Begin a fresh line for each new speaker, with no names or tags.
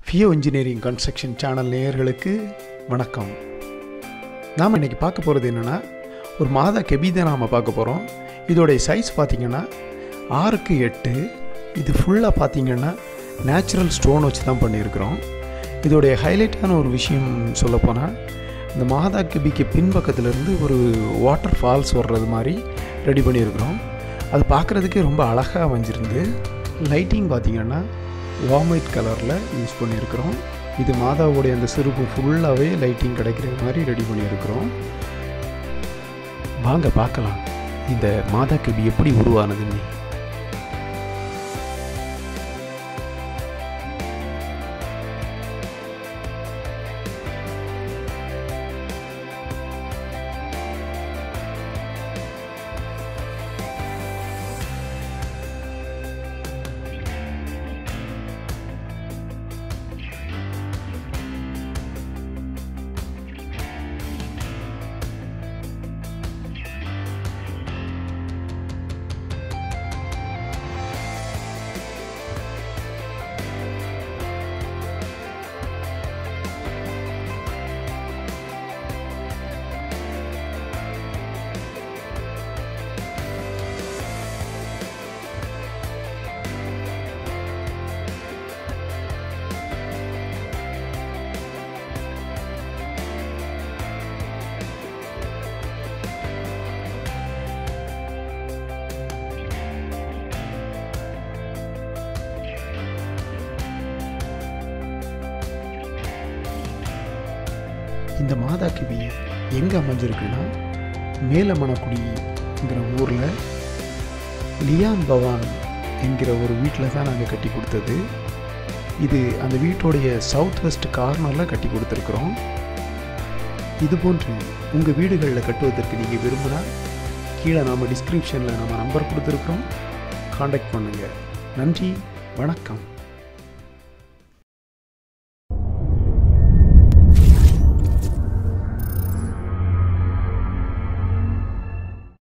ஃபியோ engineering construction channel நேயர்களுக்கு வணக்கம். நாம் இன்றைக்கி பார்க்க போகிறது என்னென்னா, ஒரு மாதா கெபி தான் நாம் பார்க்க போகிறோம். இதோடைய சைஸ் பார்த்திங்கன்னா 6x8. இது ஃபுல்லாக பார்த்திங்கன்னா நேச்சுரல் ஸ்டோன் வச்சு தான் பண்ணியிருக்கிறோம். இதோடைய ஹைலைட்டான ஒரு விஷயம் சொல்லப்போனால், இந்த மாதா கெபிக்கு பின்பக்கத்துலேருந்து ஒரு வாட்டர் ஃபால்ஸ் வர்றது மாதிரி ரெடி பண்ணியிருக்கிறோம். அது பார்க்குறதுக்கே ரொம்ப அழகாக அமைஞ்சிருந்து. லைட்டிங் பார்த்திங்கன்னா வார்ம் ஒயிட் கலரில் யூஸ் பண்ணியிருக்கிறோம். இது மாதாவுடைய அந்த சிறுப்பு ஃபுல்லாகவே லைட்டிங் கிடைக்கிற மாதிரி ரெடி பண்ணியிருக்கிறோம். வாங்க பார்க்கலாம் இந்த மாதா கெபி எப்படி உருவானதுன்னு. இந்த மாதா கெபி எங்கே அமைஞ்சிருக்குன்னா, மேலமணக்குடிங்கிற ஊரில் லியான் பவான் என்கிற ஒரு வீட்டில் தான் நாங்கள் கட்டி கொடுத்தது. இது அந்த வீட்டோடைய சவுத் வெஸ்ட் கார்னரில் கட்டி கொடுத்துருக்குறோம். இதுபோன்று உங்கள் வீடுகளில் கட்டுவதற்கு நீங்கள் விரும்பினா கீழே நாம் டிஸ்கிரிப்ஷனில் நம்ம நம்பர் கொடுத்துருக்குறோம். காண்டாக்ட் பண்ணுங்கள். நன்றி, வணக்கம்.